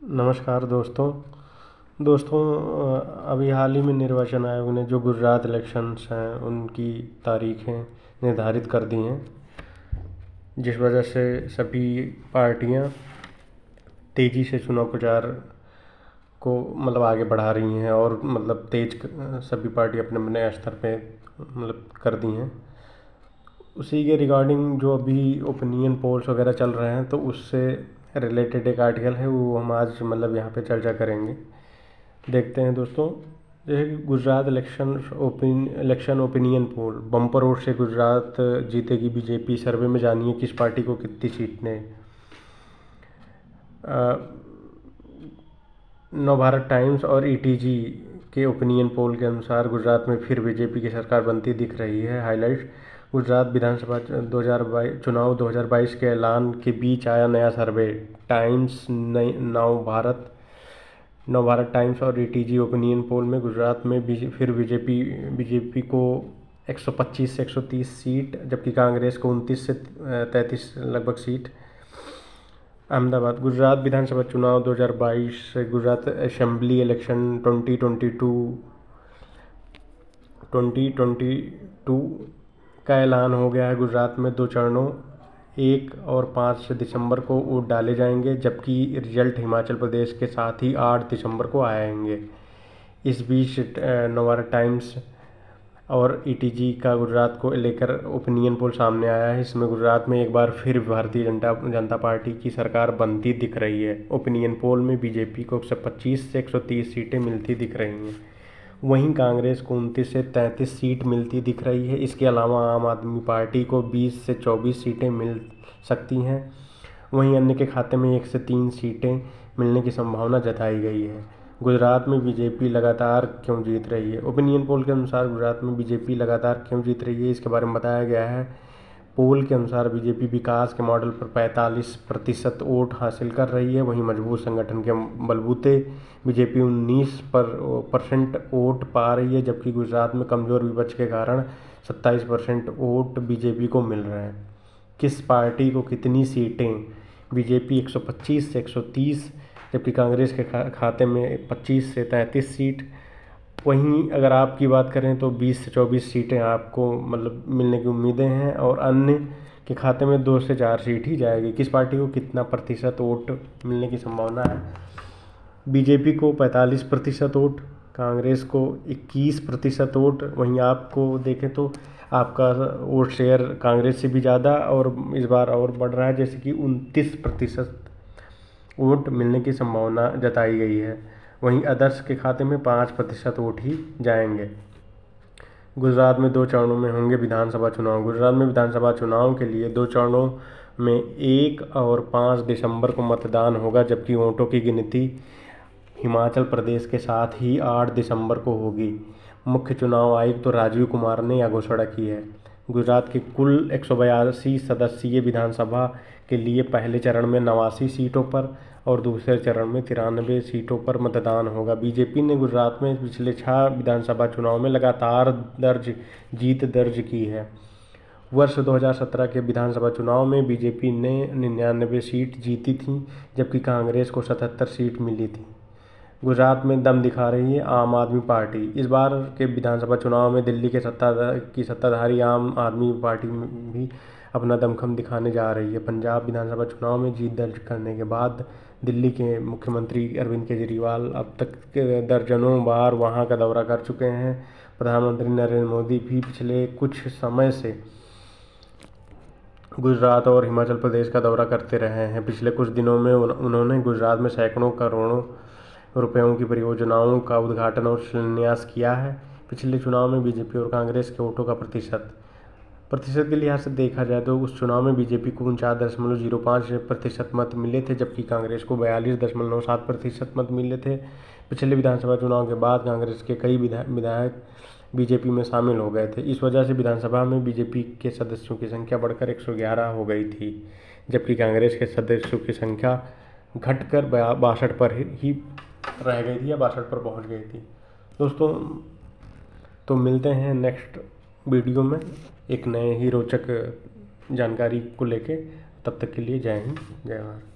नमस्कार दोस्तों अभी हाल ही में निर्वाचन आयोग ने जो गुजरात इलेक्शंस हैं उनकी तारीखें निर्धारित कर दी हैं, जिस वजह से सभी पार्टियां तेज़ी से चुनाव प्रचार को आगे बढ़ा रही हैं और सभी पार्टी अपने अपने स्तर पे कर दी हैं। उसी के रिगार्डिंग जो अभी ओपिनियन पोल्स वगैरह चल रहे हैं तो उससे रिलेटेड एक आर्टिकल है, वो हम आज यहाँ पे चर्चा करेंगे। देखते हैं दोस्तों, जैसे कि Gujarat election opinion poll, bumper vote से गुजरात जीतेगी बीजेपी, सर्वे में जानिए किस पार्टी को कितनी सीटें। नवभारत टाइम्स और ईटीजी के ओपिनियन पोल के अनुसार गुजरात में फिर बीजेपी की सरकार बनती दिख रही है। हाईलाइट, गुजरात विधानसभा 2022 चुनाव 2022 के ऐलान के बीच आया नया सर्वे। नवभारत टाइम्स और ईटीजी ओपिनियन पोल में गुजरात में फिर बीजेपी को 125 से 130 सीट, जबकि कांग्रेस को 29 से 33 लगभग सीट। अहमदाबाद, गुजरात विधानसभा चुनाव 2022 गुजरात असेंबली इलेक्शन 2022 का ऐलान हो गया है। गुजरात में 2 चरणों 1 और 5 दिसंबर को वोट डाले जाएंगे, जबकि रिजल्ट हिमाचल प्रदेश के साथ ही 8 दिसंबर को आएंगे। इस बीच नवभारत टाइम्स और ईटीजी का गुजरात को लेकर ओपिनियन पोल सामने आया है। इसमें गुजरात में एक बार फिर भारतीय जनता पार्टी की सरकार बनती दिख रही है। ओपिनियन पोल में बीजेपी को 125 से 130 सीटें मिलती दिख रही हैं, वहीं कांग्रेस को 29 से 33 सीट मिलती दिख रही है। इसके अलावा आम आदमी पार्टी को 20 से 24 सीटें मिल सकती हैं। वहीं अन्य के खाते में 1 से 3 सीटें मिलने की संभावना जताई गई है। गुजरात में बीजेपी लगातार क्यों जीत रही है? ओपिनियन पोल के अनुसार गुजरात में बीजेपी लगातार क्यों जीत रही है, इसके बारे में बताया गया है। पोल के अनुसार बीजेपी विकास के मॉडल पर 45% वोट हासिल कर रही है। वहीं मजबूत संगठन के बलबूते बीजेपी 19% वोट पा रही है, जबकि गुजरात में कमज़ोर विपक्ष के कारण 27% वोट बीजेपी को मिल रहे हैं। किस पार्टी को कितनी सीटें? बीजेपी 125 से 130, जबकि कांग्रेस के खाते में 25 से 33 सीट। वहीं अगर आपकी बात करें तो 20 से 24 सीटें आपको मिलने की उम्मीदें हैं और अन्य के खाते में 2 से 4 सीट ही जाएगी। किस पार्टी को कितना प्रतिशत वोट मिलने की संभावना है? बीजेपी को 45% वोट, कांग्रेस को 21% वोट। वहीं आपको देखें तो आपका वोट शेयर कांग्रेस से भी ज़्यादा और इस बार और बढ़ रहा है, जैसे कि 29% वोट मिलने की संभावना जताई गई है। वहीं अदर्स के खाते में 5% वोट ही जाएंगे। गुजरात में 2 चरणों में होंगे विधानसभा चुनाव। गुजरात में विधानसभा चुनाव के लिए 2 चरणों में 1 और 5 दिसंबर को मतदान होगा, जबकि वोटों की गिनती हिमाचल प्रदेश के साथ ही 8 दिसंबर को होगी। मुख्य चुनाव आयुक्त तो राजीव कुमार ने यह घोषणा की है। गुजरात की कुल 182 सदस्यीय विधानसभा के लिए पहले चरण में 89 सीटों पर और दूसरे चरण में 93 सीटों पर मतदान होगा। बीजेपी ने गुजरात में पिछले 6 विधानसभा चुनाव में लगातार जीत दर्ज की है। वर्ष 2017 के विधानसभा चुनाव में बीजेपी ने 99 सीट जीती थी, जबकि कांग्रेस को 77 सीट मिली थी। गुजरात में दम दिखा रही है आम आदमी पार्टी। इस बार के विधानसभा चुनाव में दिल्ली के सत्ताधारी आम आदमी पार्टी भी अपना दमखम दिखाने जा रही है। पंजाब विधानसभा चुनाव में जीत दर्ज करने के बाद दिल्ली के मुख्यमंत्री अरविंद केजरीवाल अब तक दर्जनों बार वहां का दौरा कर चुके हैं। प्रधानमंत्री नरेंद्र मोदी भी पिछले कुछ समय से गुजरात और हिमाचल प्रदेश का दौरा करते रहे हैं। पिछले कुछ दिनों में उन्होंने गुजरात में सैकड़ों करोड़ों रुपयों की परियोजनाओं का उद्घाटन और शिलान्यास किया है। पिछले चुनाव में बीजेपी और कांग्रेस के वोटों का प्रतिशत के लिहाज से देखा जाए तो उस चुनाव में बीजेपी को 49.05% मत मिले थे, जबकि कांग्रेस को 42.97% मत मिले थे। पिछले विधानसभा चुनाव के बाद कांग्रेस के कई विधायक बीजेपी में शामिल हो गए थे। इस वजह से विधानसभा में बीजेपी के सदस्यों की संख्या बढ़कर 111 हो गई थी, जबकि कांग्रेस के सदस्यों की संख्या घटकर 62 पर ही रह गई थी या 62 पर पहुंच गई थी। दोस्तों, तो मिलते हैं नेक्स्ट वीडियो में एक नए ही रोचक जानकारी को लेके। तब तक के लिए जय हिंद, जय भारत।